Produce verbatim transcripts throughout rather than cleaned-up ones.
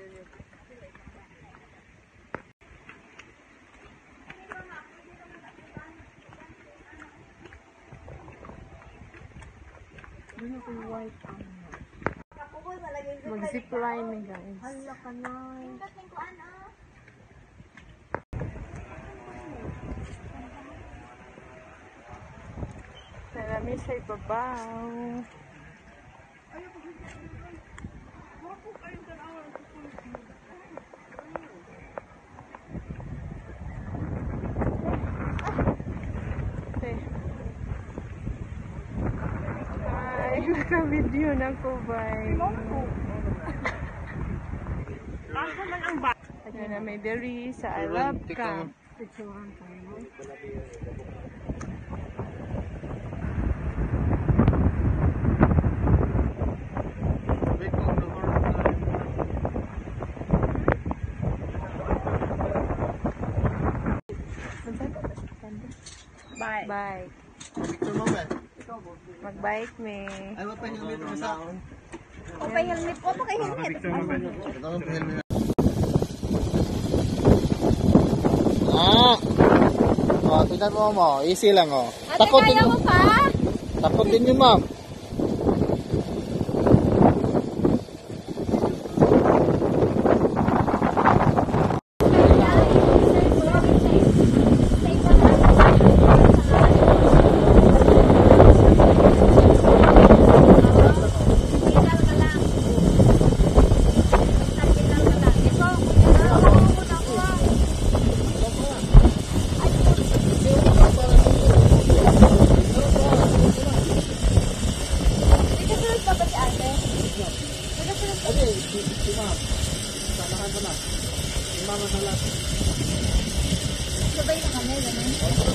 Mag-zipline ni guys. Hala ka na. Marami sa ibabaw. Ay, naka-video na ko ba? Ako man ang ba? Ayan na may dairy sa I Love Camp. Bye. Bye. Mag-bike me. Ay, wag pa yung helmet mo sa... O pa helmet ko, pa kay helmet. Ah! Oh, tingnan mo mo. Easy lang oh. Ate, kaya mo pa? Takot din yun, ma'am. Sabay na kami, gano'n.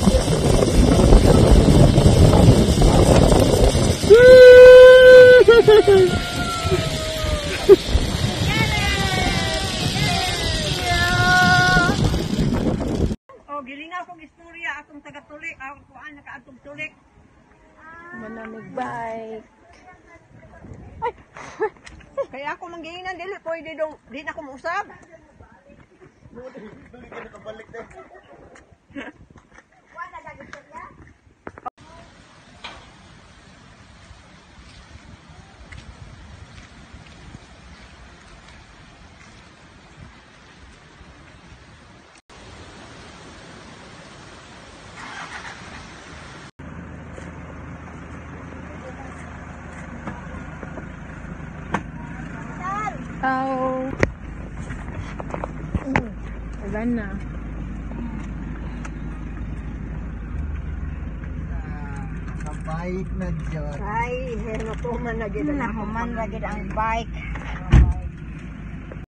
Oh, gilingaw kong istorya akong taga-tulik, ako kuan nakaatog tulik. Manamig bike. Kaya ako manggiinan dili pwede dong di na ko mausab. Oh. Mm. Ayan na. Kabait na Diyos. Ay, heno to man na gid Nahuman lagi ang bike.